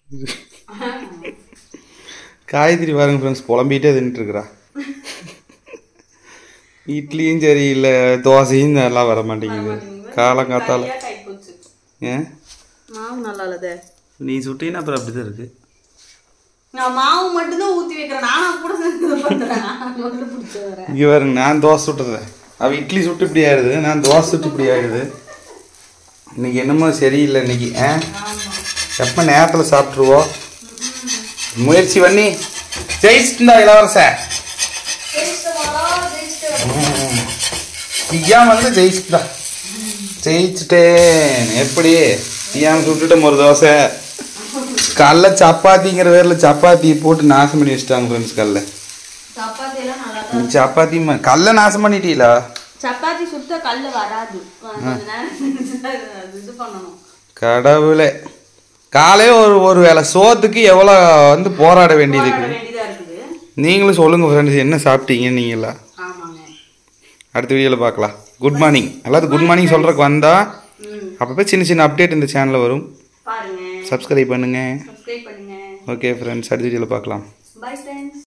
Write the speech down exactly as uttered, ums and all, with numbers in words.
காயத்ரி பாருங்க ஃப்ரெண்ட்ஸ் புலம்பிகிட்டே தின்னுட்டுருக்குறா. இட்லியும் சரியில்லை, தோசையும் நல்லா வர மாட்டேங்குது காலம் காத்தால. ஏன் மாவு நல்லா இல்லதே, நீ சுட்டினா அப்புறம் அப்படி தான் இருக்குது. நான் மாவு மட்டும்தான் ஊற்றி வைக்கிறேன், நானும் கூட சேர்ந்து பண்ணுறேன். இங்கே பாருங்க, நான் தோசை சுட்டுறேன், அவள் இட்லி சுட்டு இப்படி ஆயிடுது, நான் தோசை சுட்டு இப்படி ஆயிடுது. இன்னைக்கு என்னமோ சரியில்லை இன்னைக்கு. ஆ எப்போ நேரத்தில் சாப்பிட்ருவோம். முயற்சி பண்ணி ஜெயிச்சுட்டா இளவரச ஐயான் வந்து ஜெயிச்சுட்டா ஜெயிச்சுட்டேன். எப்படி ஐயான் சுட்டுட்டோம் ஒரு தோசை. கடல சப்பாத்திங்கிற பேரில் சப்பாத்தி போட்டு நாசம் பண்ணி வச்சுட்டாங்க ஃப்ரெண்ட்ஸ். கடல சப்பாத்தி கடல நாசம் பண்ணிட்டீங்களா? சப்பாத்தி சுத்த கல்ல வராது, இது பண்ணணும். கடவுளே, காலையே ஒரு ஒரு வேளை சோத்துக்கு எவ்வளோ வந்து போராட வேண்டியது இருக்குது. நீங்களும் சொல்லுங்கள் ஃப்ரெண்ட்ஸ், என்ன சாப்பிட்டீங்க நீங்களா? அடுத்த வீடியோவில் பார்க்கலாம். Good morning. எல்லாரும் குட் மார்னிங் சொல்கிறதுக்கு வந்தால் அப்பப்போ சின்ன சின்ன அப்டேட் இந்த சேனலில் வரும். சப்ஸ்கிரைப் பண்ணுங்கள். ஓகே ஃப்ரெண்ட்ஸ், அடுத்த வீடியோவில் பார்க்கலாம்.